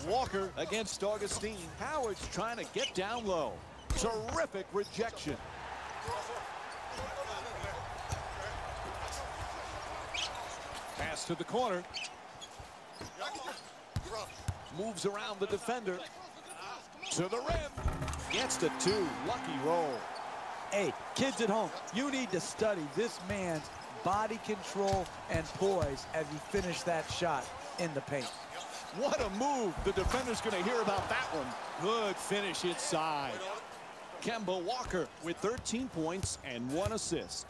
Walker against Augustine. Howard's trying to get down low. Terrific rejection. Pass to the corner. Moves around the defender. To the rim. Gets the two. Lucky roll. Hey, kids at home, you need to study this man's body control and poise as he finished that shot in the paint. What a move. The defender's going to hear about that one. Good finish inside. Kemba Walker with 13 points and 1 assist.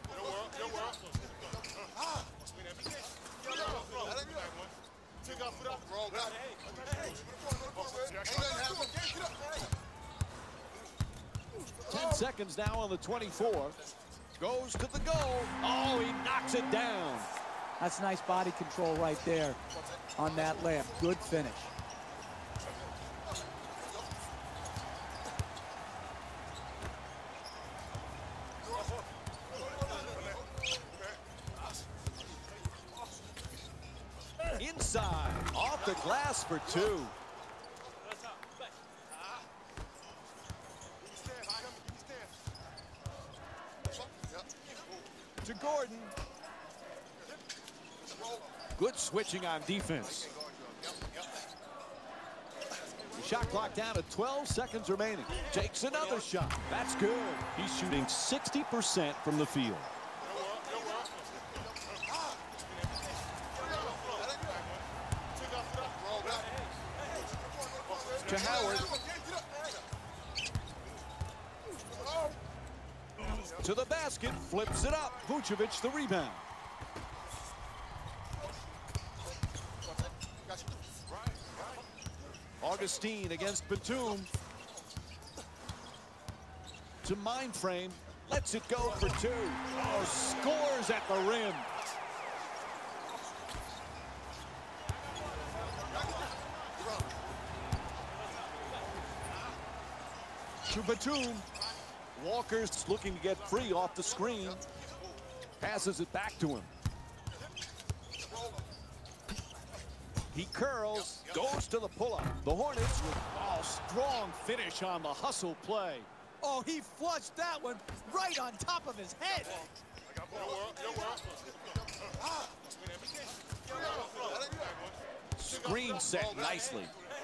Ten seconds now on the 24. Goes to the goal. Oh, he knocks it down. That's nice body control right there on that layup. Good finish. Inside, off the glass for 2. To Gordon. Good switching on defense. The shot clock down to 12 seconds remaining. Takes another shot. That's good. He's shooting 60% from the field. To Howard. To the basket, flips it up. Vucevic the rebound. Augustine against Batum. To Mindframe. Lets it go for 2. Oh, scores at the rim. To Batum. Walker's looking to get free off the screen. Passes it back to him. He curls, goes to the pull-up. The Hornets with a strong finish on the hustle play. Oh, he flushed that one right on top of his head. Screen set nicely.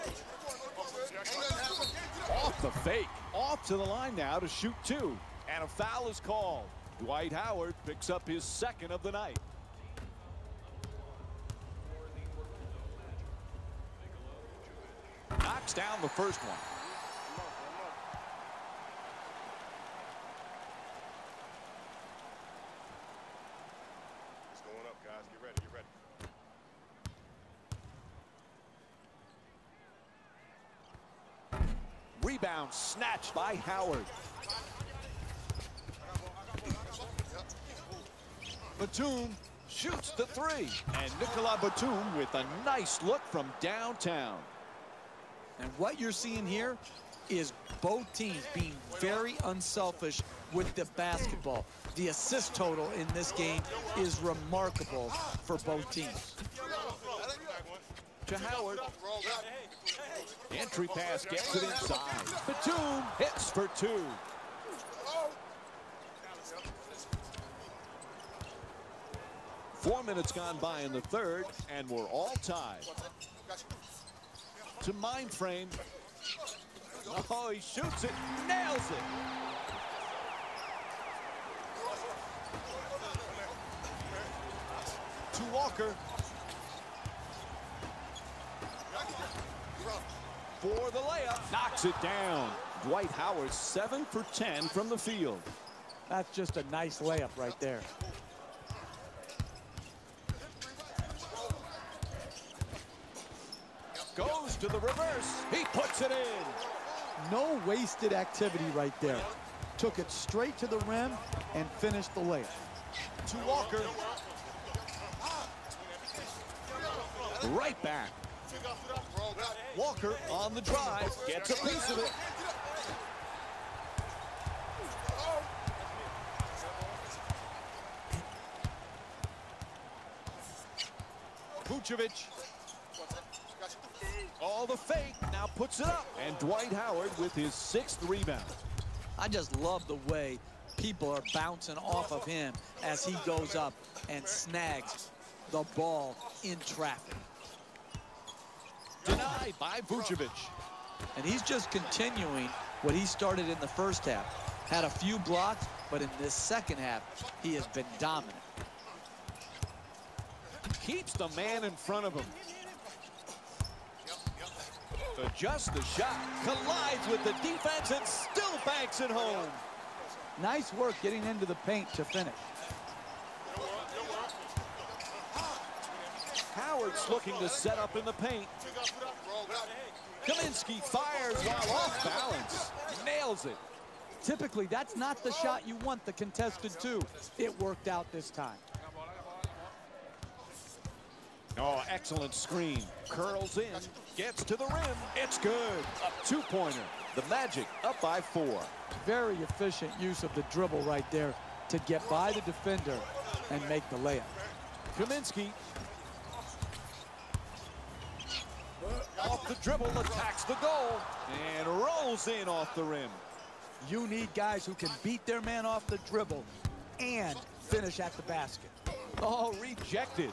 Off the fake. Off to the line now to shoot 2. And a foul is called. Dwight Howard picks up his 2nd of the night. Knocks down the first one. It's going up, guys. Get ready. Get ready. Rebound snatched by Howard. Batum shoots the 3. And Nicolas Batum with a nice look from downtown. And what you're seeing here is both teams being very unselfish with the basketball. The assist total in this game is remarkable for both teams. To Howard. Entry pass gets it inside. Batum hits for 2. Four minutes gone by in the third, and we're all tied. To Mindframe. Oh, he shoots it, nails it. To Walker. For the layup, knocks it down. Dwight Howard 7 for 10 from the field. That's just a nice layup right there. Goes to the reverse. He puts it in. No wasted activity right there. Took it straight to the rim and finished the layup. To Walker. Right back. Walker on the drive. Gets a piece of it. Vucevic. All the fake, now puts it up. And Dwight Howard with his 6th rebound. I just love the way people are bouncing off of him as he goes up and snags the ball in traffic. Denied by Vucevic. And he's just continuing what he started in the first half. Had a few blocks, but in this second half, he has been dominant. Keeps the man in front of him. Adjusts the shot, collides with the defense, and still banks it home. Nice work getting into the paint to finish. Howard's looking to set up in the paint. Kaminsky fires while off balance. Nails it. Typically, that's not the shot you want the contested to. It worked out this time. Oh, excellent screen. Curls in, gets to the rim. It's good. A 2-pointer. The Magic up by 4. Very efficient use of the dribble right there to get by the defender and make the layup. Kaminsky. Off the dribble, attacks the goal, and rolls in off the rim. You need guys who can beat their man off the dribble and finish at the basket. Oh, rejected.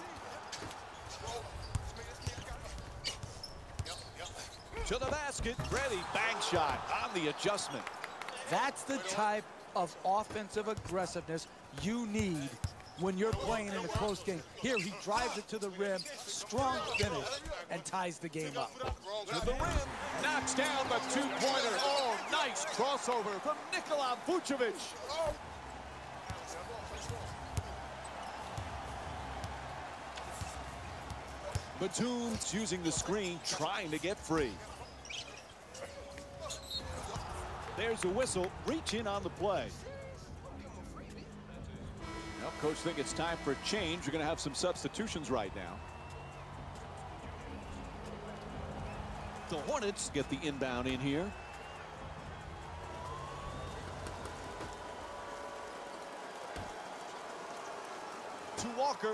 To the basket, ready, bank shot on the adjustment. That's the type of offensive aggressiveness you need when you're playing in a close game. Here, he drives it to the rim, strong finish, and ties the game up. To the rim, knocks down the 2-pointer. Oh, nice crossover from Nikola Vucevic. Batum's using the screen, trying to get free. There's a whistle, reach in on the play. Well, coach think it's time for a change. You're going to have some substitutions right now. The Hornets get the inbound in here. To Walker.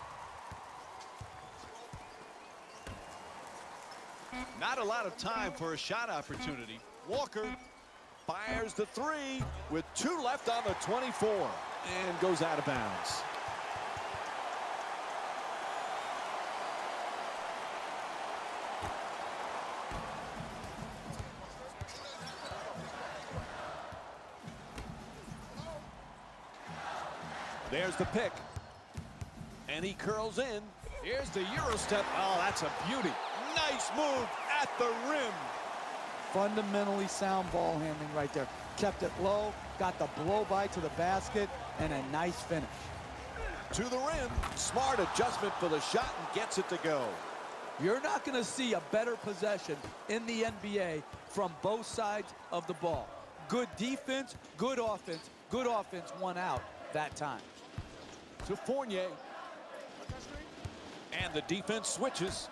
Not a lot of time for a shot opportunity. Walker fires the 3 with 2 left on the 24 and goes out of bounds. There's the pick. And he curls in. Here's the Euro step. Oh, that's a beauty. Nice move at the rim. Fundamentally sound ball handling right there. Kept it low, got the blow by to the basket, and a nice finish. To the rim. Smart adjustment for the shot and gets it to go. You're not going to see a better possession in the NBA from both sides of the ball. Good defense, good offense won out that time. To Fournier. And the defense switches.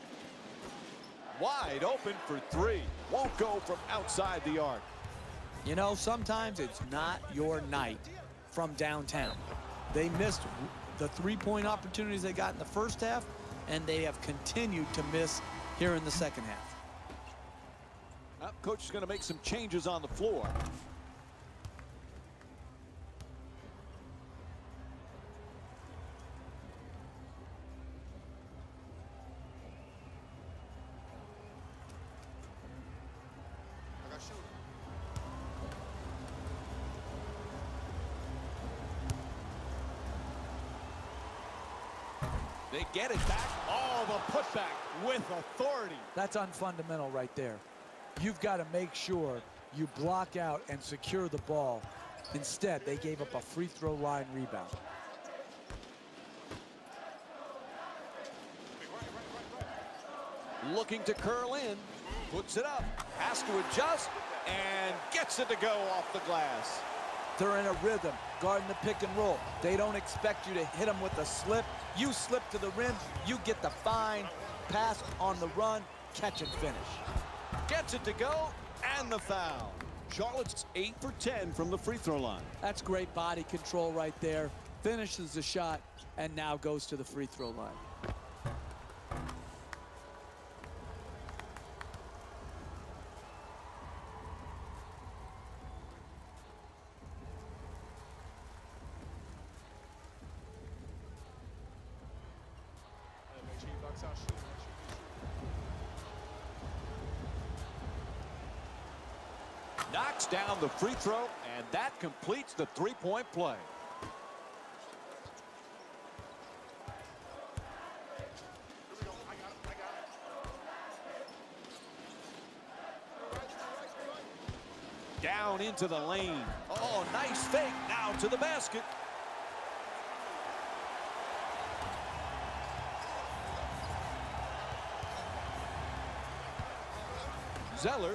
Wide open for 3. Won't go from outside the arc. You know, sometimes it's not your night from downtown. They missed the 3-point opportunities they got in the first half, and they have continued to miss here in the second half. Coach is going to make some changes on the floor. They get it back. Oh, the putback with authority. That's unfundamental right there. You've got to make sure you block out and secure the ball. Instead, they gave up a free throw line rebound. Looking to curl in. Puts it up. Has to adjust. And gets it to go off the glass. They're in a rhythm, guarding the pick and roll. They don't expect you to hit them with a slip. You slip to the rim, you get the fine pass on the run, catch and finish. Gets it to go, and the foul. Charlotte's 8 for 10 from the free throw line. That's great body control right there. Finishes the shot, and now goes to the free throw line. Knocks down the free throw, and that completes the three-point play. Down into the lane. Oh, nice fake. Now to the basket. Zeller.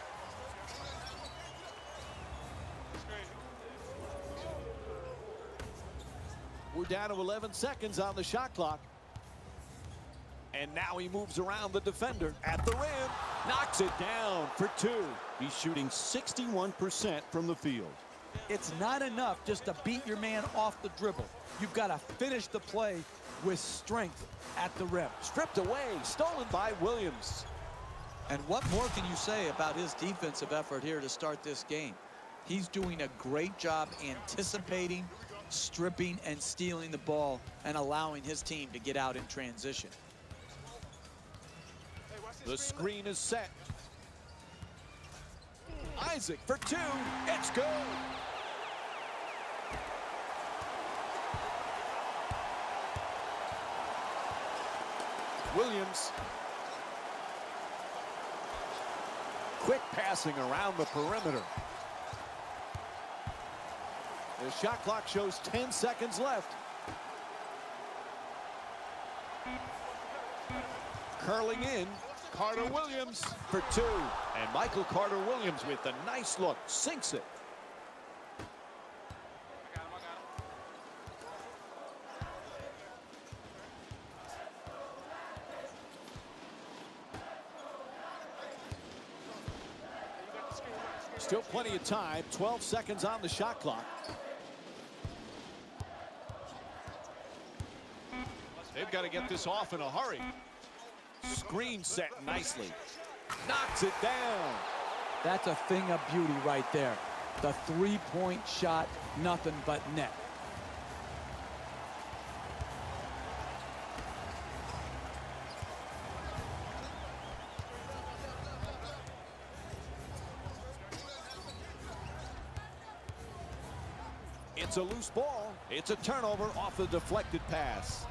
We're down to 11 seconds on the shot clock. And now he moves around the defender at the rim. Knocks it down for two. He's shooting 61% from the field. It's not enough just to beat your man off the dribble. You've got to finish the play with strength at the rim. Stripped away, stolen by Williams. And what more can you say about his defensive effort here to start this game? He's doing a great job anticipating, stripping, and stealing the ball and allowing his team to get out in transition. The screen is set. Isaac for two. It's good. Williams. Quick passing around the perimeter. The shot clock shows 10 seconds left. Curling in. Carter Williams for two. And Michael Carter Williams with a nice look. Sinks it. Still plenty of time. 12 seconds on the shot clock. They've got to get this off in a hurry. Screen set nicely. Knocks it down. That's a thing of beauty right there. The three-point shot, nothing but net. It's a loose ball. It's a turnover off the deflected pass.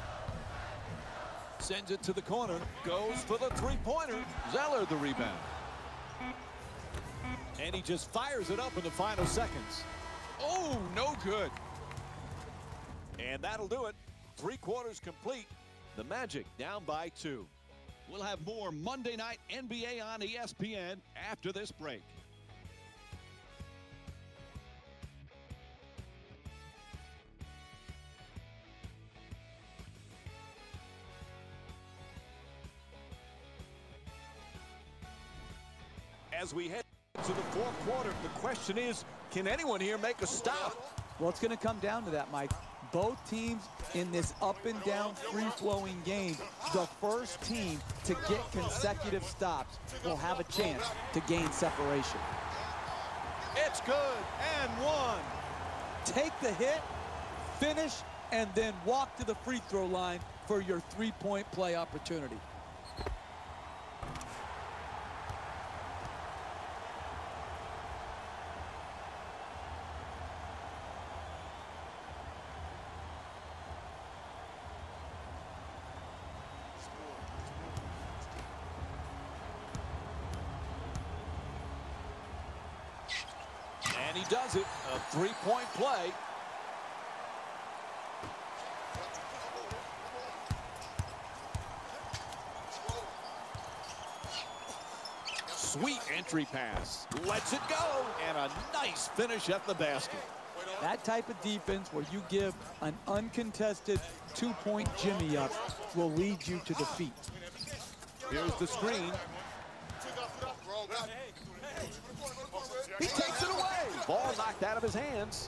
Sends it to the corner. Goes for the three-pointer. Zeller the rebound. And he just fires it up in the final seconds. Oh, no good. And that'll do it. 3 quarters complete. The Magic down by 2. We'll have more Monday Night NBA on ESPN after this break. As we head to the fourth quarter, the question is, can anyone here make a stop? Well, it's going to come down to that, Mike. Both teams in this up and down free-flowing game, the first team to get consecutive stops will have a chance to gain separation. It's good and one. Take the hit, finish, and then walk to the free throw line for your three-point play opportunity. And he does it. A three-point play. Sweet entry pass. Lets it go. And a nice finish at the basket. That type of defense where you give an uncontested two-point jimmy up will lead you to defeat. Here's the screen. He takes it away. Ball knocked out of his hands.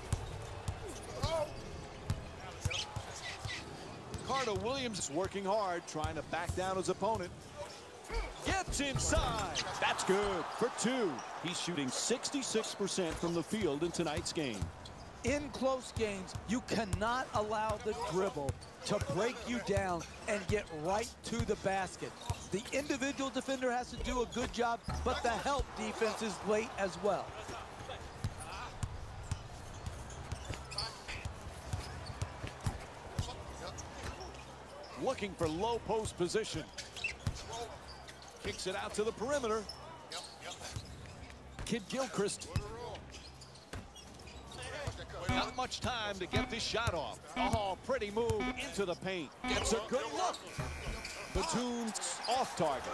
Carter Williams is working hard, trying to back down his opponent. Gets inside. That's good for 2. He's shooting 66% from the field in tonight's game. In close games, you cannot allow the dribble to break you down and get right to the basket. The individual defender has to do a good job, but the help defense is late as well. Looking for low post position. Kicks it out to the perimeter. Kid Gilchrist. Not much time to get this shot off. Oh, pretty move into the paint. Gets a good look. Batum's off target.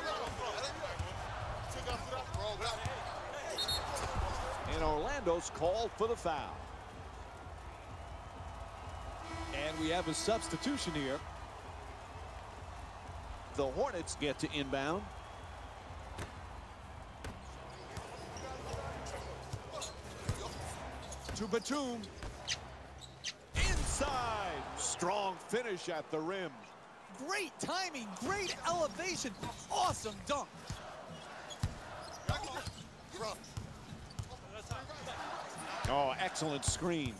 And Orlando's called for the foul. And we have a substitution here. The Hornets get to inbound. To Batum. Inside. Strong finish at the rim. Great timing, great elevation, awesome dunk. Oh, excellent screen.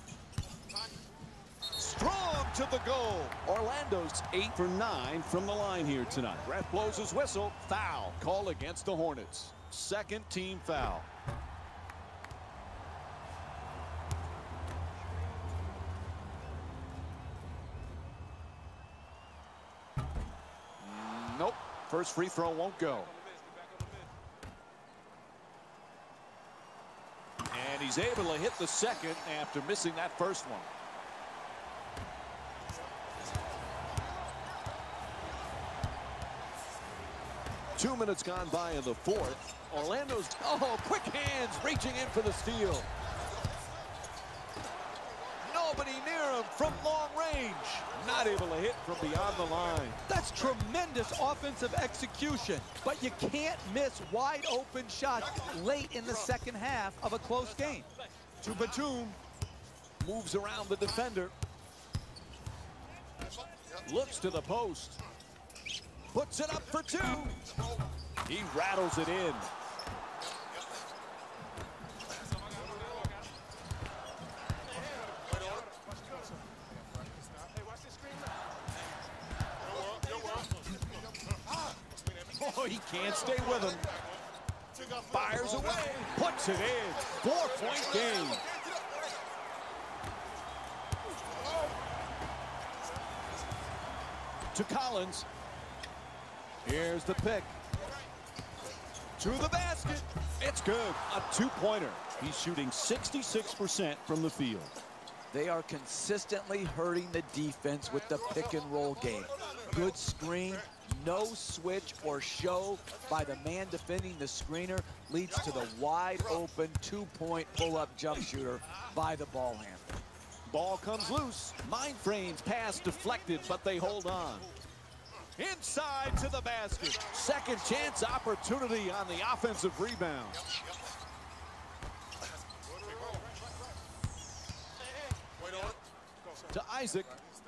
Strong to the goal. Orlando's 8 for 9 from the line here tonight. Ref blows his whistle. Foul call against the Hornets. Second team foul. Nope. First free throw won't go. And he's able to hit the second after missing that first one. Two minutes gone by in the fourth. Orlando's, quick hands reaching in for the steal. Nobody near him from long range. Not able to hit from beyond the line. That's tremendous offensive execution, but you can't miss wide open shots late in the second half of a close game. To Batum. Moves around the defender. Looks to the post. Puts it up for two. He rattles it in. Oh, he can't stay with him. Fires away. Puts it in. 4-point game. To Collins. Here's the pick. To the basket. It's good. A two-pointer. He's shooting 66% from the field. They are consistently hurting the defense with the pick and roll game. Good screen, no switch or show by the man defending the screener leads to the wide open two-point pull-up jump shooter by the ball handler. Ball comes loose. Mind frames pass deflected, but they hold on. Inside to the basket. Second chance opportunity on the offensive rebound. To Isaac.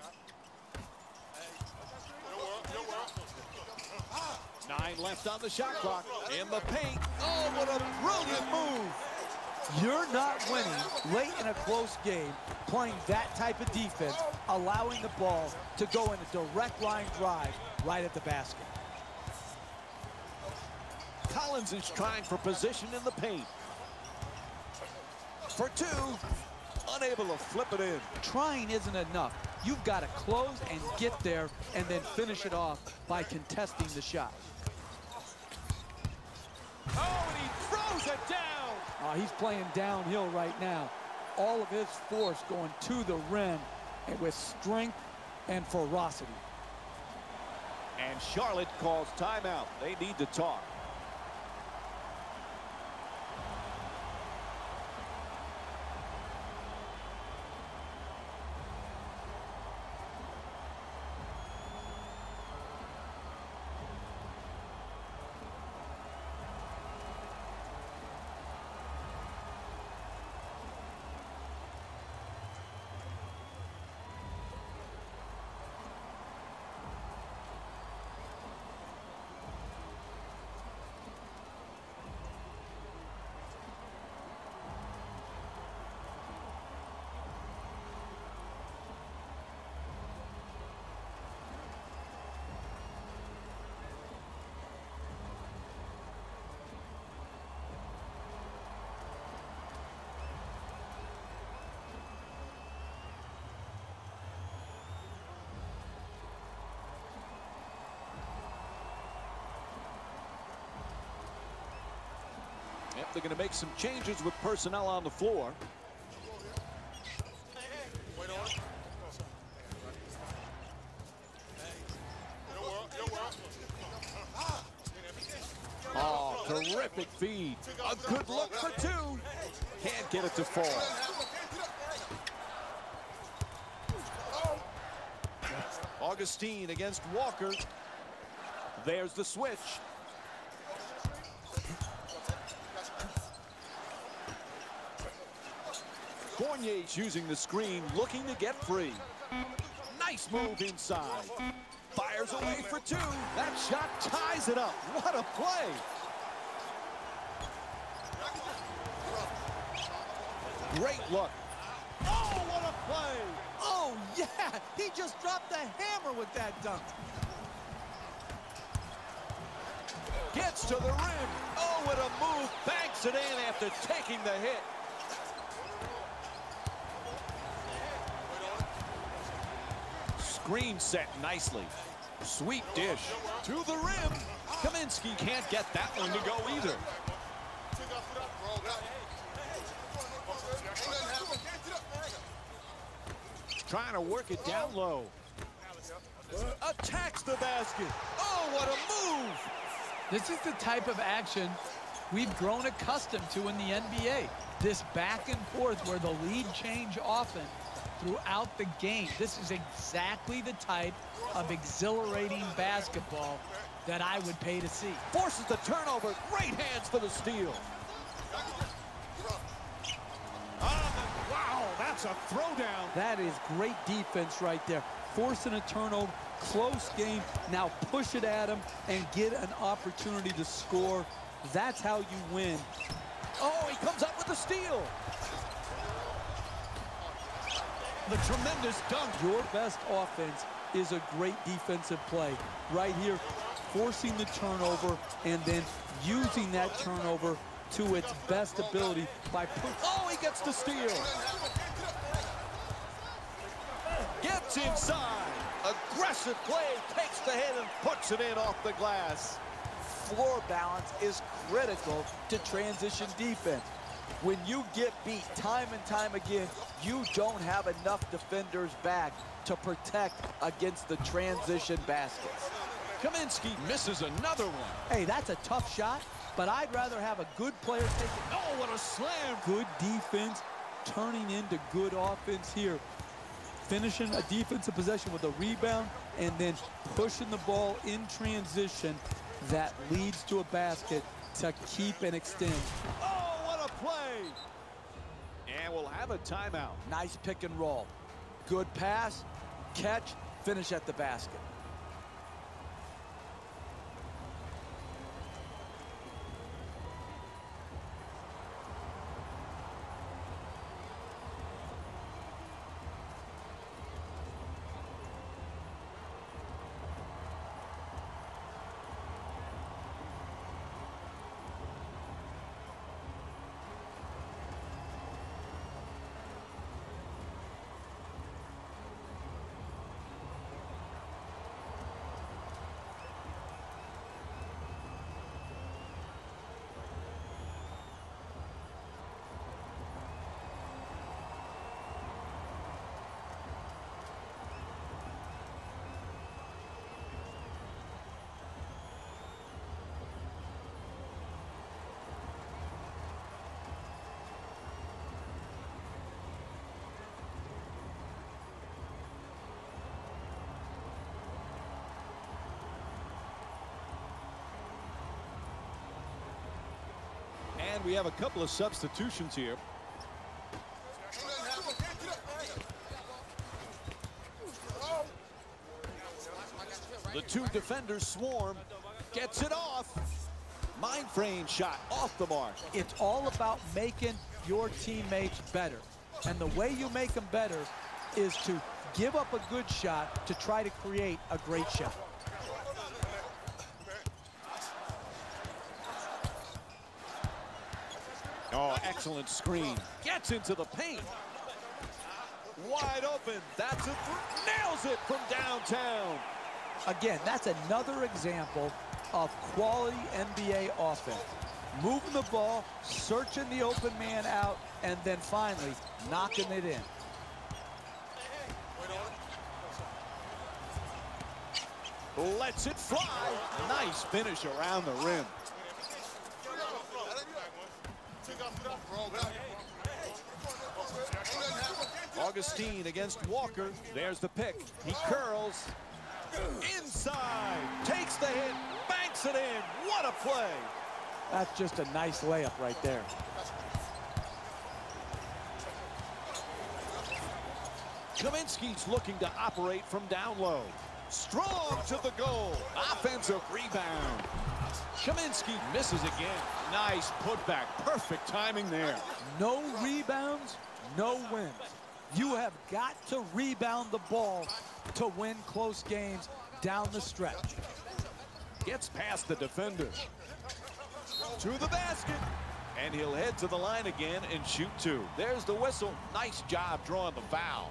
Nine left on the shot clock. In the paint. Oh, what a brilliant move. You're not winning late in a close game playing that type of defense, allowing the ball to go in a direct line drive right at the basket. Collins is trying for position in the paint. For two. Unable to flip it in. Trying isn't enough. You've got to close and get there and then finish it off by contesting the shot. Oh, and he throws it down. He's playing downhill right now. All of his force going to the rim and with strength and ferocity. And Charlotte calls timeout. They need to talk. They're going to make some changes with personnel on the floor. Oh, terrific feed. A good look for two. Can't get it to fall. Augustine against Walker. There's the switch. Fournier's using the screen, looking to get free. Nice move inside. Fires away for two. That shot ties it up. What a play. Great look. Oh, what a play. Oh, yeah. He just dropped the hammer with that dunk. Gets to the rim. Oh, what a move. Banks it in after taking the hit. Screen set nicely. Sweet dish. To the rim. Kaminsky can't get that one to go either. Trying to work it down low. Attacks the basket. Oh, what a move. This is the type of action we've grown accustomed to in the NBA. This back and forth where the lead change often throughout the game. This is exactly the type of exhilarating basketball that I would pay to see. Forces the turnover. Great hands for the steal. Wow, that's a throwdown. That is great defense right there. Forcing a turnover, close game. Now push it at him and get an opportunity to score. That's how you win. Oh, he comes up with the steal. The tremendous dunk. Your best offense is a great defensive play. Right here, forcing the turnover and then using that turnover to its best ability by pushing. Oh, he gets the steal. Gets inside. Aggressive play, takes the hit and puts it in off the glass. Floor balance is critical to transition defense. When you get beat time and time again, you don't have enough defenders back to protect against the transition baskets. Kaminsky misses another one. Hey, that's a tough shot, but I'd rather have a good player take it. Oh, what a slam. Good defense turning into good offense here. Finishing a defensive possession with a rebound and then pushing the ball in transition that leads to a basket to keep and extend. Oh, what a play. And we'll have a timeout. Nice pick and roll. Good pass, catch, finish at the basket. And we have a couple of substitutions here. The two defenders swarm. Gets it off. Mind frame shot off the mark. It's all about making your teammates better. And the way you make them better is to give up a good shot to try to create a great shot. Oh, excellent screen. Gets into the paint. Wide open. That's a three. Nails it from downtown. Again, that's another example of quality NBA offense. moving the ball, searching the open man out, and then finally knocking it in. Lets it fly. Nice finish around the rim. Augustine against Walker. There's the pick. He curls. Inside. Takes the hit. Banks it in. What a play. That's just a nice layup right there. Kaminsky's looking to operate from down low. Strong to the goal. Offensive rebound. Kaminsky misses again. Nice putback. Perfect timing there. No rebounds, no wins. You have got to rebound the ball to win close games down the stretch. Gets past the defender. To the basket. And he'll head to the line again and shoot two. There's the whistle. Nice job drawing the foul.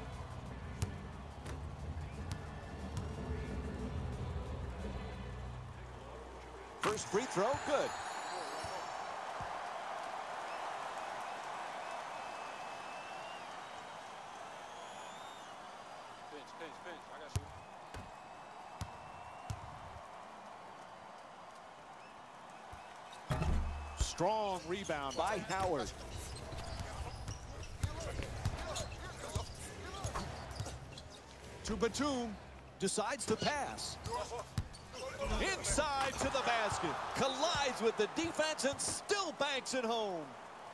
First free throw, good. Pinch. I got you. Strong rebound by Howard. To Batum. Decides to pass. Inside to the basket. Collides with the defense and still banks it home.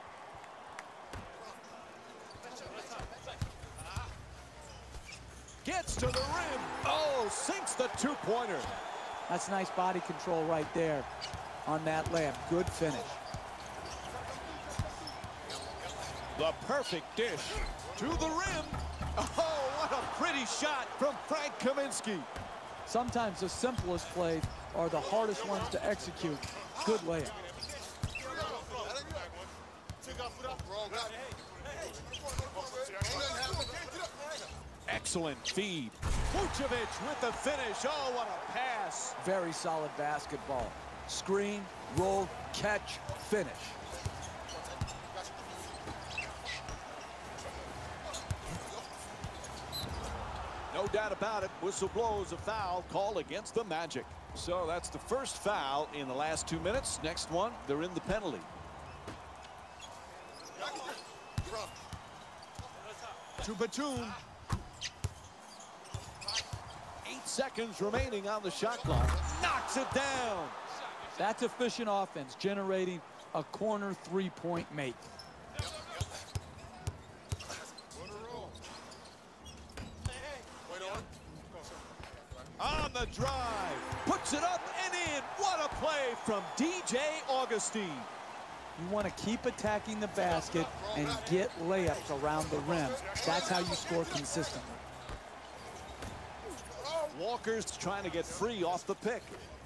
Gets to the rim. Oh, sinks the two-pointer. That's nice body control right there on that layup. Good finish. The perfect dish to the rim. Oh, what a pretty shot from Frank Kaminsky. Sometimes the simplest plays are the hardest ones to execute. Good layup. Excellent feed. Vucevic with the finish. Oh, what a pass. Very solid basketball. Screen, roll, catch, finish. No doubt about it. Whistle blows, a foul call against the Magic. So that's the first foul in the last 2 minutes. Next one, they're in the penalty. To Batum. 8 seconds remaining on the shot clock. Knocks it down. That's efficient offense, generating a corner three-point make. On the drive. Puts it up and in. What a play from DJ Augustine. You want to keep attacking the basket and get layups around the rim. That's how you score consistently. Walker's trying to get free off the pick.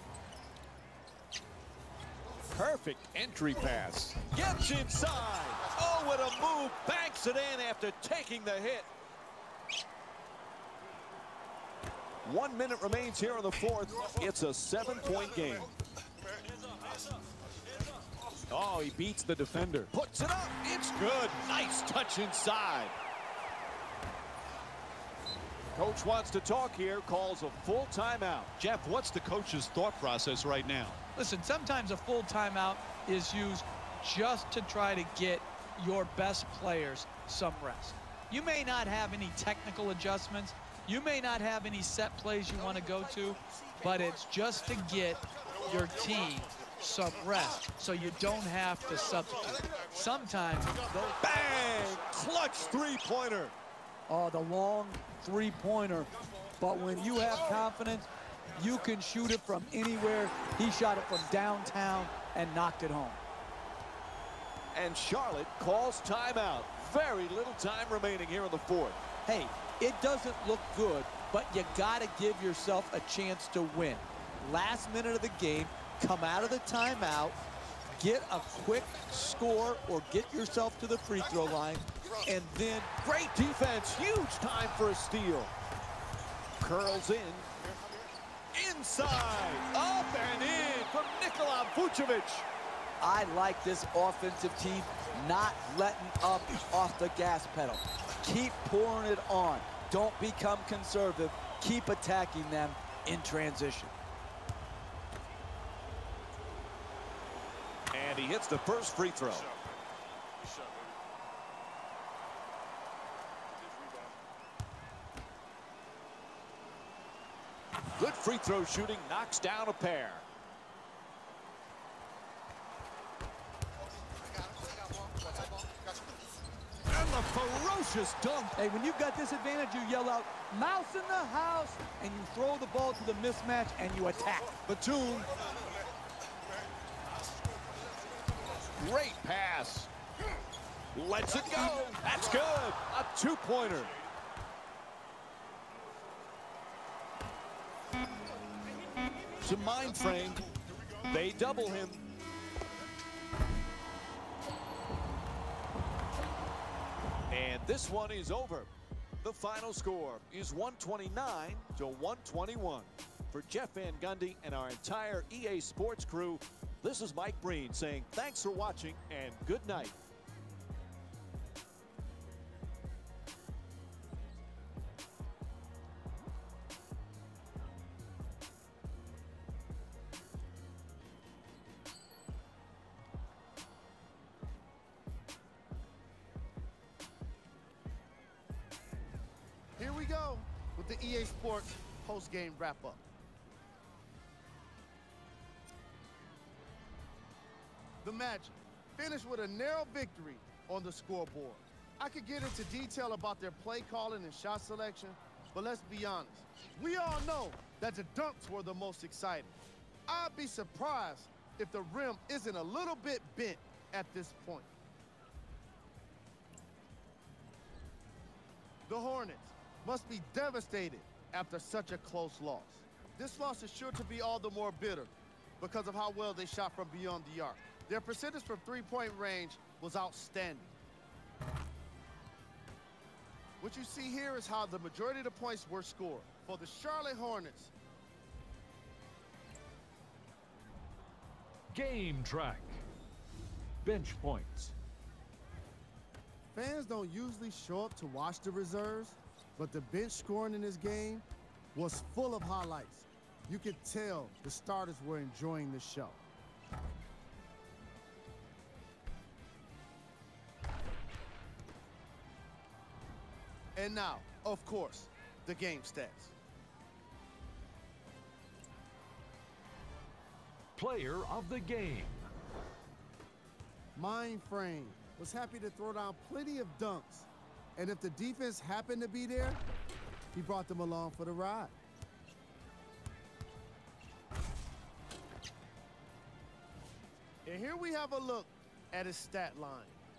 Perfect entry pass. Gets inside. Oh, what a move. Banks it in after taking the hit. 1 minute remains here in the fourth. It's a 7-point game. Oh, he beats the defender. Puts it up. It's good. Nice touch inside. Coach wants to talk here, calls a full timeout. Jeff, what's the coach's thought process right now? Listen, sometimes a full timeout is used just to try to get your best players some rest. You may not have any technical adjustments. You may not have any set plays you want to go to, but it's just to get your team some rest so you don't have to substitute. Sometimes those... Bang! Clutch three-pointer. Oh, the long three-pointer. But when you have confidence, you can shoot it from anywhere. He shot it from downtown and knocked it home. And Charlotte calls timeout. Very little time remaining here in the fourth. Hey, it doesn't look good, but you got to give yourself a chance to win. Last minute of the game, come out of the timeout, get a quick score or get yourself to the free throw line, and then Great defense. Huge time for a steal. Curls in. Inside. Up and in from Nikola Vucevic. I like this offensive team not letting up off the gas pedal. Keep pouring it on. Don't become conservative. Keep attacking them in transition. And he hits the first free throw. Good shot, baby. Good free throw shooting, knocks down a pair. And the ferocious dunk. Hey, when you've got this advantage, you yell out, "Mouse in the house," and you throw the ball to the mismatch and you attack. Batum. Great pass. Lets it go. That's good. A two-pointer. To mind frame. They double him. And this one is over. The final score is 129 to 121. For Jeff Van Gundy and our entire EA Sports crew, this is Mike Breen saying thanks for watching and good night. Here we go with the EA Sports post-game wrap-up. The Magic finished with a narrow victory on the scoreboard. I could get into detail about their play calling and shot selection, but let's be honest. We all know that the dunks were the most exciting. I'd be surprised if the rim isn't a little bit bent at this point. The Hornets must be devastated after such a close loss. This loss is sure to be all the more bitter because of how well they shot from beyond the arc. Their percentage from three-point range was outstanding. What you see here is how the majority of the points were scored. For the Charlotte Hornets, Game track. Bench points. fans don't usually show up to watch the reserves, but the bench scoring in this game was full of highlights. You could tell the starters were enjoying the show. And now, of course, the game stats. Player of the game. Mind frame was happy to throw down plenty of dunks. And if the defense happened to be there, he brought them along for the ride. And here we have a look at his stat line.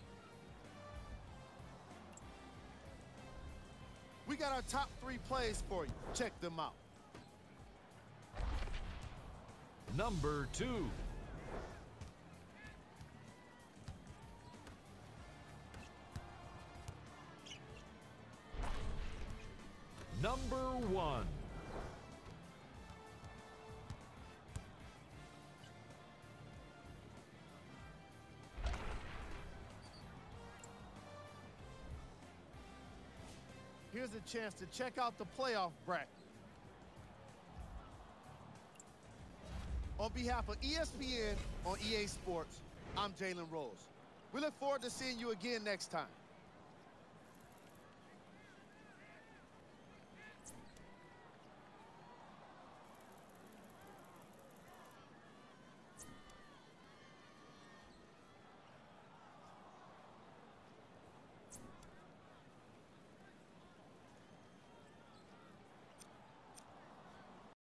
We got our top 3 plays for you. Check them out. Number 2. Number 1. Here's a chance to check out the playoff bracket. On behalf of ESPN on EA Sports, I'm Jalen Rose. We look forward to seeing you again next time.